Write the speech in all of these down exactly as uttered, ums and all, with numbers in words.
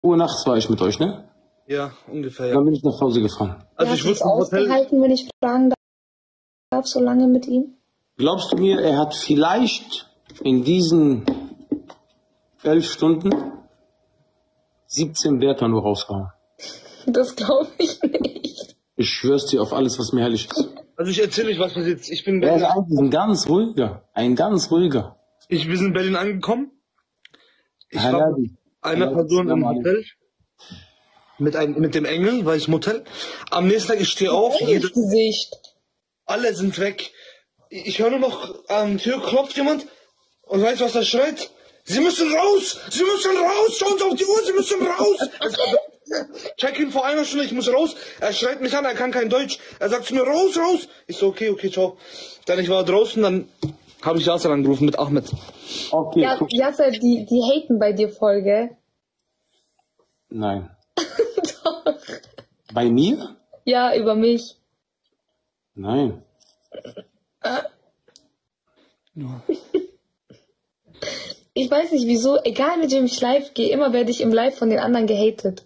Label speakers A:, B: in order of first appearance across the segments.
A: Uhr nachts war ich mit euch, ne?
B: Ja, ungefähr, ja.
A: Dann bin ich nach Hause gefahren.
B: Also
C: Wer
B: ich
C: hat es
B: wusste im Hotel.
C: ausgehalten, wenn ich fragen darf, so lange mit ihm?
A: Glaubst du mir, er hat vielleicht in diesen elf Stunden siebzehn Wörter nur rausgehauen?
C: Das glaube ich nicht.
A: Ich schwör's dir auf alles, was mir herrlich ist.
B: Also ich erzähle euch, was passiert ist. Ich bin in
A: Er ist
B: Berlin,
A: eigentlich ein ganz ruhiger, ein ganz ruhiger.
B: ich, wir sind in Berlin angekommen. Ich war
A: Halali.
B: mit einer
A: Halali.
B: Person im
A: Halali.
B: Hotel. Mit, einem, mit dem Engel war ich im Hotel. Am nächsten Tag, ich stehe auf, jeder,
C: Ins Gesicht.
B: alle sind weg. Ich höre nur noch, an die Tür klopft jemand und weißt du, was er schreit? Sie müssen raus! Sie müssen raus! Schauen Sie auf die Uhr, Sie müssen raus! Check ihn vor einer Stunde, ich muss raus. Er schreit mich an, er kann kein Deutsch. Er sagt zu mir, raus, raus! Ich so, okay, okay, ciao. Dann ich war draußen, dann habe ich Yasser angerufen mit Ahmed.
A: Okay,
C: Ja,
A: guck.
C: Yasser, die, die haten bei dir voll, gell?
A: Nein.
C: Doch.
A: Bei mir?
C: Ja, über mich.
A: Nein.
C: Ich weiß nicht wieso, egal mit wem ich live gehe, immer werde ich im Live von den anderen gehatet.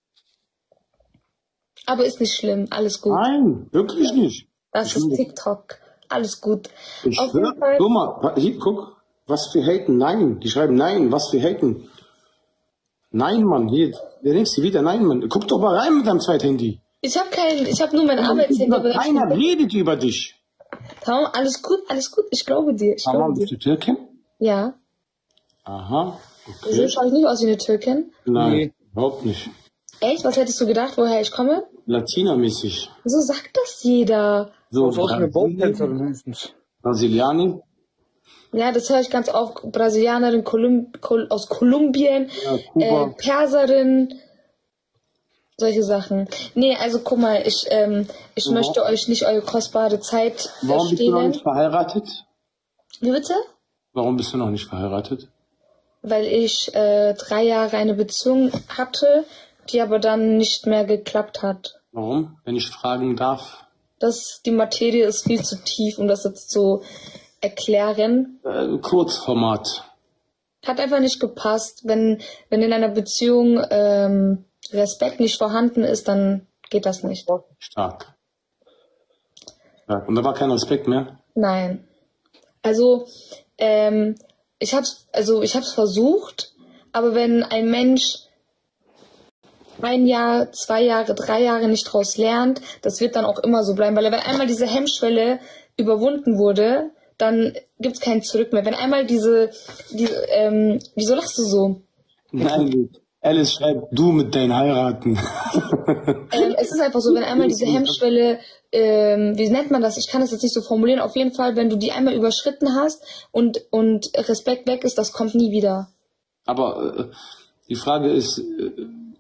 C: Aber ist nicht schlimm, alles gut.
A: Nein, wirklich nicht.
C: Das ist TikTok. Alles gut.
A: Ich
C: Auf
A: schwör,
C: jeden Fall.
A: guck mal, hier, guck, was wir haten, nein. Die schreiben nein, was wir haten. Nein, Mann, hier, der denkst du wieder, nein, Mann. Guck doch mal rein mit deinem Zweithandy.
C: Ich habe kein, ich habe nur mein Arbeitshandy. aber ich-
A: Keiner redet über dich.
C: Tamam, alles gut, alles gut. Ich glaube dir. Ich
A: Tamam,
C: glaube
A: bist
C: dir.
A: du Türkin?
C: Ja.
A: Aha,
C: Wieso
A: okay.
C: schaue ich nicht aus wie eine Türkin?
A: Nein,
B: Nee.
A: überhaupt nicht.
C: Echt? Was hättest du gedacht, woher ich komme?
A: Latinamäßig.
C: So sagt das jeder.
A: So,
B: Das ist auch eine
A: Brasilien,
B: Bautänzerin höchstens.
A: Brasilianer.
C: Ja, das höre ich ganz oft. Brasilianerin Kolum Kol aus Kolumbien,
A: Ja,
C: äh,
A: Kuba.
C: Perserin, solche Sachen. Nee, also guck mal, ich, ähm, ich
A: Ja.
C: möchte euch nicht eure kostbare Zeit
A: Warum bist du noch
C: stehlen.
A: nicht verheiratet?
C: Wie bitte?
A: Warum bist du noch nicht verheiratet?
C: Weil ich äh, drei Jahre eine Beziehung hatte, die aber dann nicht mehr geklappt hat.
A: Warum? Wenn ich fragen darf.
C: Das, die Materie ist viel zu tief, um das jetzt zu erklären.
A: Äh, Kurzformat.
C: Hat einfach nicht gepasst. Wenn, wenn in einer Beziehung ähm, Respekt nicht vorhanden ist, dann geht das nicht.
A: Stark. Stark. Und da war kein Respekt mehr?
C: Nein. Also, ähm, ich hab's, also ich hab's versucht, aber wenn ein Mensch ein Jahr, zwei Jahre, drei Jahre nicht draus lernt, das wird dann auch immer so bleiben, weil wenn einmal diese Hemmschwelle überwunden wurde, dann gibt's kein Zurück mehr. Wenn einmal diese, diese ähm, wieso lachst du so?
A: Nein, Alice schreibt, du mit deinen Heiraten.
C: Ähm, es ist einfach so, wenn einmal diese Hemmschwelle, ähm, wie nennt man das? Ich kann das jetzt nicht so formulieren. Auf jeden Fall, wenn du die einmal überschritten hast und, und Respekt weg ist, das kommt nie wieder.
A: Aber äh, die Frage ist, äh,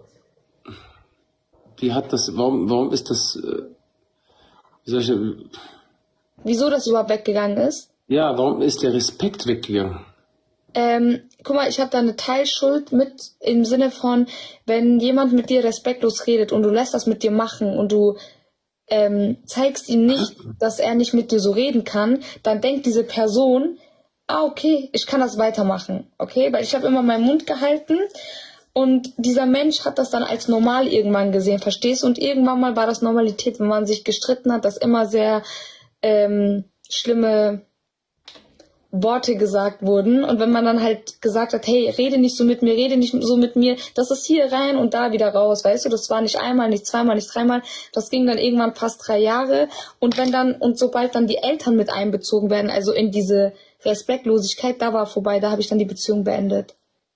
A: wie hat das, warum, warum ist das, äh, wie soll ich,
C: Wieso das überhaupt weggegangen ist?
A: ja, warum ist der Respekt weggegangen?
C: Ähm, guck mal, ich habe da eine Teilschuld mit im Sinne von, wenn jemand mit dir respektlos redet und du lässt das mit dir machen und du ähm, zeigst ihm nicht, dass er nicht mit dir so reden kann, dann denkt diese Person, ah, okay, ich kann das weitermachen, okay? Weil ich habe immer meinen Mund gehalten und dieser Mensch hat das dann als normal irgendwann gesehen, verstehst du? Und irgendwann mal war das Normalität, wenn man sich gestritten hat, dass immer sehr ähm, schlimme Worte gesagt wurden und wenn man dann halt gesagt hat, hey, rede nicht so mit mir, rede nicht so mit mir, das ist hier rein und da wieder raus, weißt du, das war nicht einmal, nicht zweimal, nicht dreimal, das ging dann irgendwann fast drei Jahre und wenn dann, und sobald dann die Eltern mit einbezogen werden, also in diese Respektlosigkeit, da war vorbei, da habe ich dann die Beziehung beendet.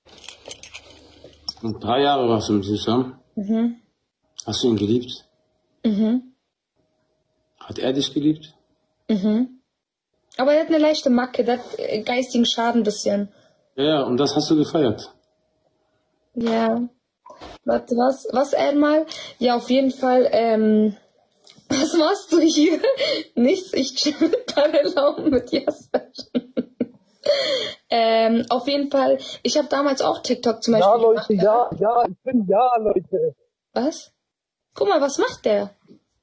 A: Und drei Jahre warst du mit ihm zusammen?
C: Mhm.
A: Hast du ihn geliebt?
C: Mhm.
A: Hat er dich geliebt?
C: Mhm. Aber er hat eine leichte Macke, der hat äh, geistigen Schaden ein bisschen.
A: Ja, ja, und das hast du gefeiert.
C: Ja. Warte, was? Was einmal? Ja, auf jeden Fall, ähm, was machst du hier? Nichts, ich chill mit Parallel mit Yasser. ähm, auf jeden Fall, ich habe damals auch TikTok zum Beispiel
B: Ja, Leute,
C: gemacht.
B: ja, ja, ich bin ja, Leute.
C: Was? Guck mal, was macht der?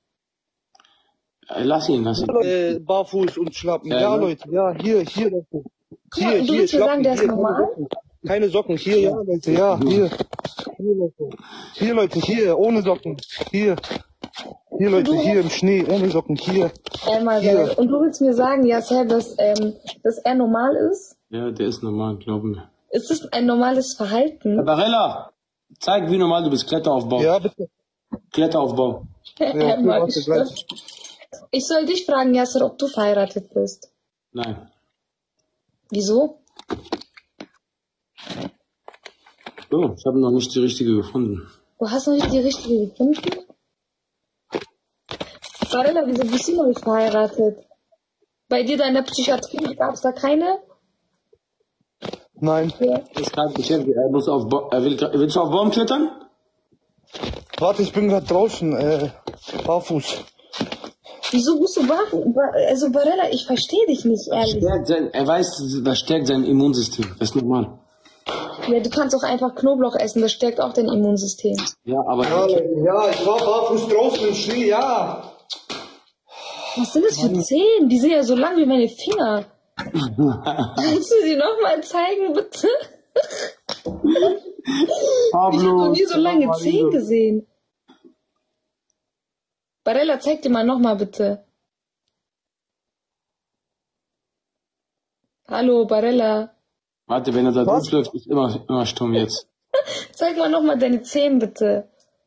A: Äh, Lass ihn, lass ihn.
B: Äh, barfuß und schlappen.
A: Ja,
B: Ja,
A: ne?
B: Leute, ja, hier, hier, Leute.
C: Guck mal,
B: Hier,
C: du
B: hier,
C: willst mir sagen,
B: schlappen,
C: der ist
B: hier,
C: normal?
B: Leute. Keine Socken. Hier, ja, Leute, ja, hier. Hier, Leute. Hier, Leute, hier, ohne Socken. Hier. Hier, Leute, hier im Schnee, ohne Socken. Hier.
C: Einmal
B: Hier.
C: Und du willst mir sagen, Yasser, dass, ähm, dass er normal ist?
A: Ja, der ist normal, glaub mir.
C: Ist das ein normales Verhalten?
A: Barella, zeig, wie normal du bist. Kletteraufbau.
B: Ja, bitte.
A: Kletteraufbau.
B: Ja,
C: Einmal
B: warte, gleich.
C: Ich soll dich fragen, Yasser, ob du verheiratet bist.
A: Nein.
C: Wieso?
A: So, ich habe noch nicht die richtige gefunden.
C: Du hast noch nicht die richtige gefunden? Barella, wieso bist du noch nicht verheiratet? Bei dir da in der Psychiatrie gab es da keine?
B: Nein.
C: Ja.
A: Er ist gerade beschäftigt. Er muss auf Ba- er will, willst du auf Baum klettern?
B: Warte, ich bin gerade draußen, äh, barfuß.
C: Wieso bist du wach? Ba- Also Barella, ich verstehe dich nicht, ehrlich.
A: Stärkt sein, er weiß, das stärkt sein Immunsystem. Das ist normal.
C: Ja, du kannst auch einfach Knoblauch essen, das stärkt auch dein Immunsystem.
A: Ja, aber
B: Ja, Leute, ja, ich war barfuß draußen im Schnee, ja.
C: Was sind das für Zehen? Die sind ja so lang wie meine Finger. Kannst du sie nochmal zeigen, bitte? Ich habe noch nie so lange Zehen gesehen. Barella, zeig dir mal nochmal, bitte. Hallo, Barella.
A: Warte, wenn er da
B: Was?
A: durchläuft, ist immer, immer stumm jetzt.
C: Zeig mal nochmal deine Zehen, bitte.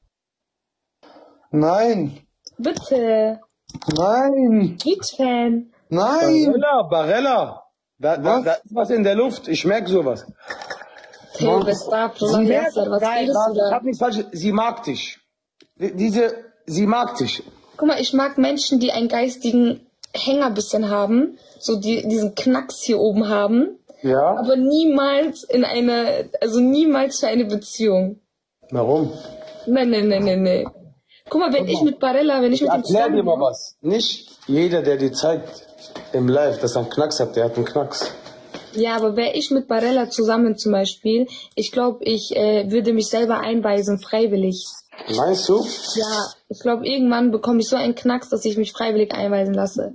B: Nein,
C: Bitte.
B: nein,
C: Beats-Fan.
B: nein.
A: Barella, Barella. Da, da,
B: Was?
A: da ist was in der Luft. Ich merke sowas.
C: Theo, was war
A: Sie merkt,
C: Was
A: nein,
C: redest
A: nein,
C: du
A: ich
C: da?
A: hab nichts falsch. Sie mag dich. Diese, sie mag dich.
C: Guck mal, ich mag Menschen, die einen geistigen Hänger bisschen haben. So die, diesen Knacks hier oben haben.
A: Ja.
C: Aber niemals in eine, also niemals für eine Beziehung.
A: Warum?
C: Nein, nein, nein, nein, nein. Guck mal, wenn ich mit Barella, wenn ich mit ihm
A: Erklär
C: zusammen
A: dir mal
C: bin,
A: was. Nicht jeder, der dir zeigt im Live, dass er einen Knacks hat, der hat einen Knacks.
C: ja, aber wäre ich mit Barella zusammen zum Beispiel, ich glaube, ich äh, würde mich selber einweisen, freiwillig.
A: Meinst du?
C: Ja, ich glaube, irgendwann bekomme ich so einen Knacks, dass ich mich freiwillig einweisen lasse.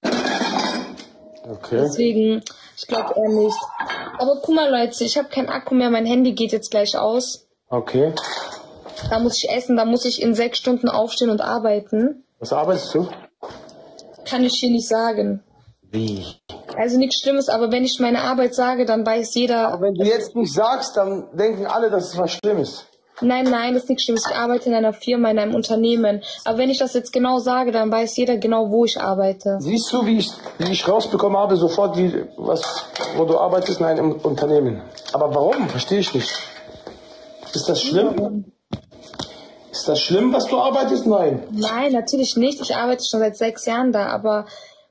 A: Okay.
C: Deswegen, ich glaube eher nicht. Aber guck mal, Leute, ich habe keinen Akku mehr, mein Handy geht jetzt gleich aus.
A: Okay.
C: Da muss ich essen, da muss ich in sechs Stunden aufstehen und arbeiten.
A: Was arbeitest du?
C: Kann ich hier nicht sagen.
A: Wie?
C: Also nichts Schlimmes, aber wenn ich meine Arbeit sage, dann weiß jeder.
A: Aber wenn du jetzt nicht sagst, dann denken alle, dass es was Schlimmes.
C: Nein, nein, das ist nichts Schlimmes. Ich arbeite in einer Firma, in einem Unternehmen. Aber wenn ich das jetzt genau sage, dann weiß jeder genau, wo ich arbeite.
A: Siehst du, wie ich, wie ich rausbekommen habe, sofort, die, was, wo du arbeitest in einem Unternehmen. Aber warum? Verstehe ich nicht. Ist das schlimm? Ist das schlimm, was du arbeitest? Nein.
C: Nein, natürlich nicht. Ich arbeite schon seit sechs Jahren da, aber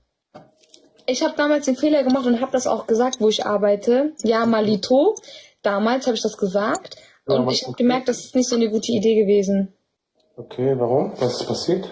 C: ich habe damals den Fehler gemacht und habe das auch gesagt, wo ich arbeite. Ja, Malito. Damals habe ich das gesagt.
A: Ja,
C: Und
A: was
C: ich habe
A: okay.
C: gemerkt, das ist nicht so eine gute Idee gewesen.
A: Okay, warum? Was ist passiert?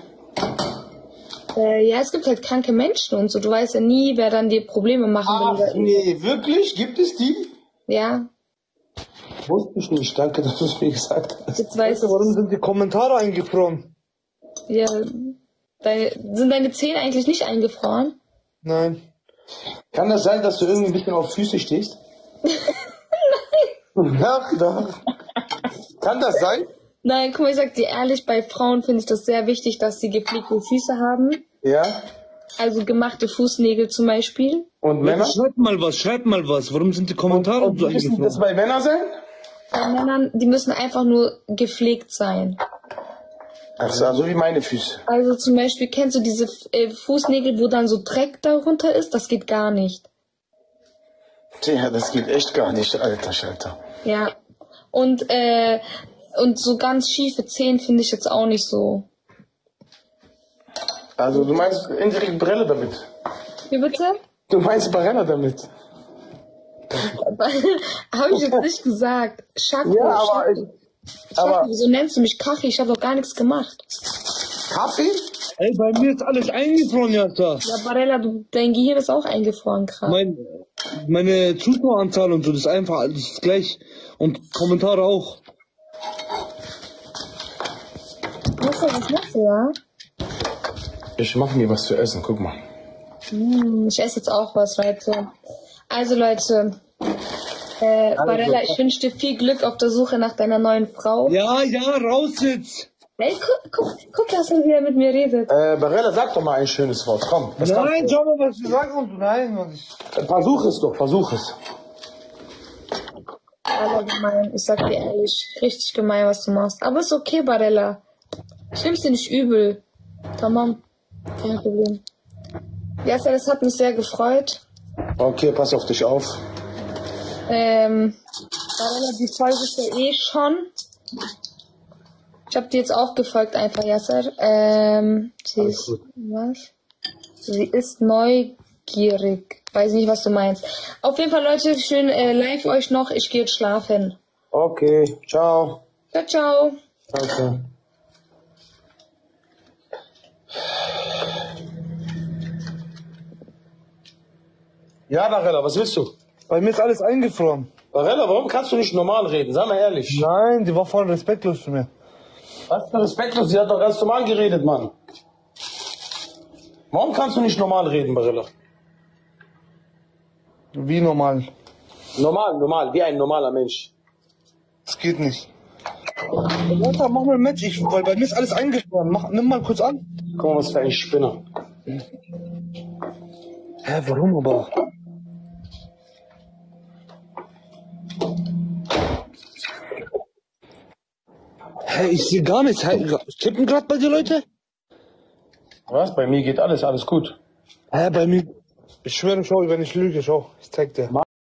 C: Äh, ja, es gibt halt kranke Menschen und so. Du weißt ja nie, wer dann dir Probleme machen
A: Ach,
C: will.
A: nee, wirklich? Gibt es die?
C: Ja,
A: Wusste ich nicht. Danke, dass du es mir gesagt hast.
C: jetzt weißt du.
B: Warum sind die Kommentare eingefroren?
C: Ja, deine, sind deine Zähne eigentlich nicht eingefroren?
B: Nein.
A: Kann das sein, dass du irgendwie ein bisschen auf Füße stehst? Nein. Doch, doch. Kann das sein?
C: Nein, guck mal, ich sag dir ehrlich, bei Frauen finde ich das sehr wichtig, dass sie gepflegte Füße haben.
A: Ja.
C: Also gemachte Fußnägel zum Beispiel.
A: Und Männer?
B: Schreibt mal was, schreibt mal was. Warum sind die Kommentare
A: Und
B: so
A: wie müssen das
B: eingefroren?
A: bei Männern sein?
C: Bei Männern, die müssen einfach nur gepflegt sein.
A: Ach so, so wie meine Füße.
C: Also zum Beispiel, kennst du diese äh, Fußnägel, wo dann so Dreck darunter ist? Das geht gar nicht.
A: Tja, das geht echt gar nicht, alter Schalter.
C: Ja. Und, äh, und so ganz schiefe Zehen finde ich jetzt auch nicht so.
A: Also du meinst indirekt Brille damit?
C: Wie bitte?
A: Du meinst Barella damit?
C: Habe ich jetzt nicht gesagt. Schako,
A: Ja, aber
C: Schako.
A: ich,
C: Schako,
A: aber
C: wieso nennst du mich Kachi? Ich habe doch gar nichts gemacht.
A: Kaffee?
B: Ey, bei mir ist alles eingefroren, Jasta.
C: Ja, Barella, du, dein Gehirn ist auch eingefroren gerade.
B: Mein, meine Zuschaueranzahl und so, das ist einfach alles gleich. Und Kommentare auch.
C: Was, was machst du da?
A: Ich mache mir was zu essen, guck mal.
C: Hm, ich esse jetzt auch was, Leute. Also, Leute, Äh, Barella, ich wünsche dir viel Glück auf der Suche nach deiner neuen Frau.
B: Ja, ja, raus jetzt.
C: Hey, guck, guck, guck, dass er wieder mit mir redet.
A: Äh, Barella, sag doch mal ein schönes Wort. Komm. Was
B: Nein,
A: kannst
B: schau mal, was du sagst. Und nein, was ich...
A: du? Versuch es doch, versuch es.
C: Barella, gemein. Ich sag dir ehrlich, richtig gemein, was du machst. Aber ist okay, Barella. Ich nehm's dir nicht übel. Tamam. Kein Problem. Ja, das hat mich sehr gefreut.
A: Okay, pass auf dich auf.
C: Ähm, Barella, die Folge ist ja eh schon. Ich habe dir jetzt auch gefolgt, einfach, Yasser. Ähm, sie
A: Alles
C: ist,
A: gut.
C: was? Sie ist neugierig. Weiß nicht, was du meinst. Auf jeden Fall, Leute, schön äh, live euch noch. Ich gehe jetzt schlafen.
A: Okay, ciao.
C: Ciao, ciao.
A: Danke. Ja, Barella, was willst du?
B: Bei mir ist alles eingefroren.
A: Barella, warum kannst du nicht normal reden? Sag mal ehrlich.
B: Nein, die war voll respektlos zu mir.
A: Was für respektlos? Sie hat doch ganz normal geredet, Mann. Warum kannst du nicht normal reden, Barella?
B: Wie normal.
A: Normal, normal, wie ein normaler Mensch.
B: Das geht nicht. Warte, mach mal ein Match, ich, weil bei mir ist alles eingefroren. Mach, nimm mal kurz an.
A: Guck mal, was für ein Spinner.
B: Hä, warum aber? Hä, ich sehe gar nichts. Hä, tippen gerade bei dir, Leute?
A: Was? Bei mir geht alles, alles gut.
B: Hä, bei mir. Ich schwöre, schau, wenn ich lüge, schau. Ich zeig dir.